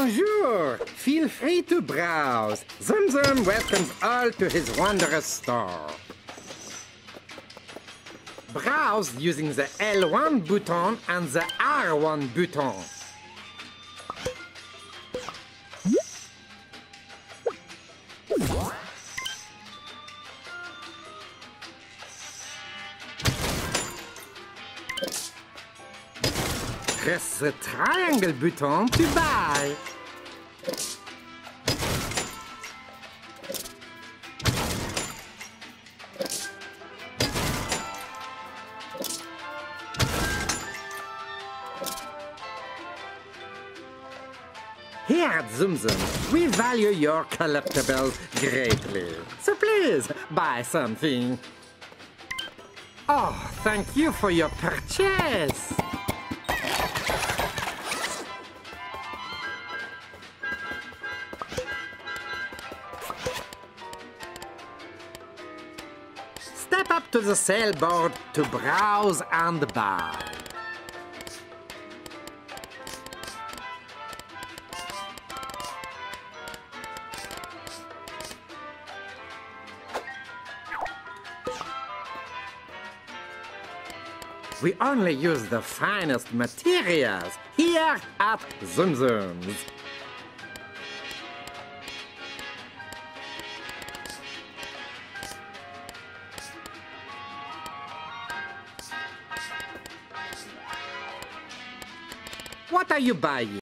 Bonjour! Feel free to browse. Zum Zum welcomes all to his wondrous store. Browse using the L1 button and the R1 button. Press the triangle button to buy. Here at Zum Zum, we value your collectibles greatly. So please, buy something. Oh, thank you for your purchase. Step up to the sale board to browse and buy. We only use the finest materials here at Zum Zum's. What are you buying?